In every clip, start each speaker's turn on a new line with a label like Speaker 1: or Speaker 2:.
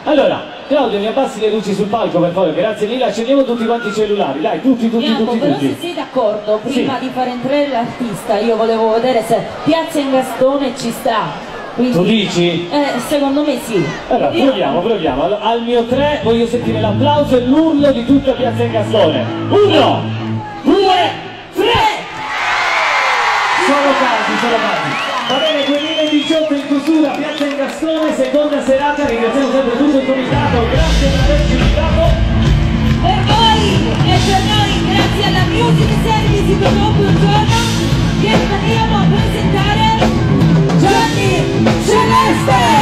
Speaker 1: Allora, Claudio, mi abbassi le luci sul palco per favore, grazie mille, accendiamo tutti quanti i cellulari, dai, tutti.
Speaker 2: Però se sei d'accordo, prima di far entrare l'artista, io volevo vedere se Piazza Ingastone ci sta. Quindi,
Speaker 1: tu dici?
Speaker 2: Secondo me sì.
Speaker 1: Allora, proviamo. Al mio 3 voglio sentire l'applauso e l'urlo di tutta Piazza Ingastone. 1, 2, 3! Sono caldi. Va bene, 2018 in chiusura, Piazza Ingastone, seconda serata, ringraziamo sempre tutto il comitato, grazie per averci invitato.
Speaker 2: Per voi e per noi, grazie alla Music Service per buongiorno, vi andiamo a presentare Gianni Celeste!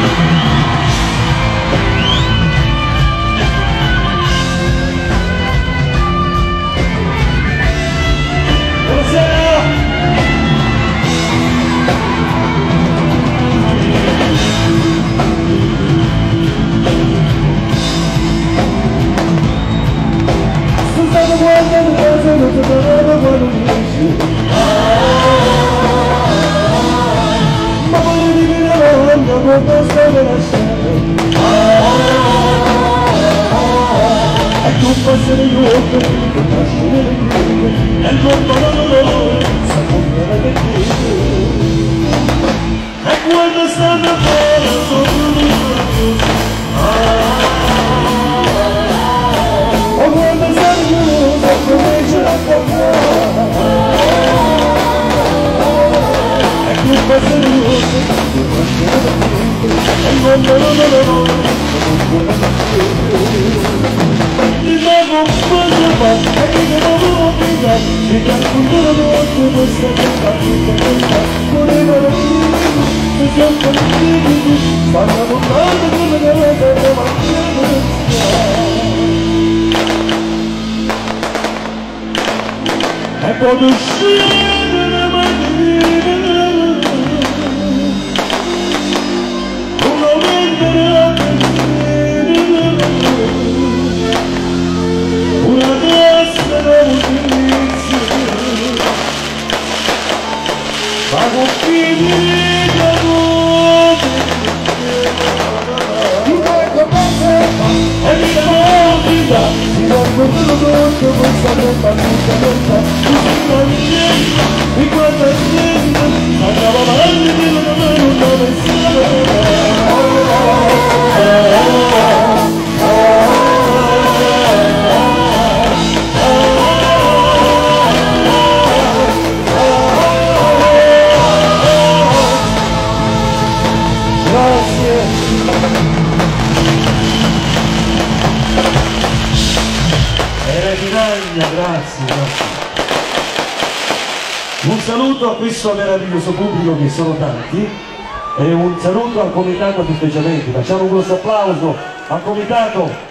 Speaker 3: Un saluto a questo meraviglioso pubblico che sono tanti e un saluto al comitato più specialmente. Facciamo un grosso applauso al comitato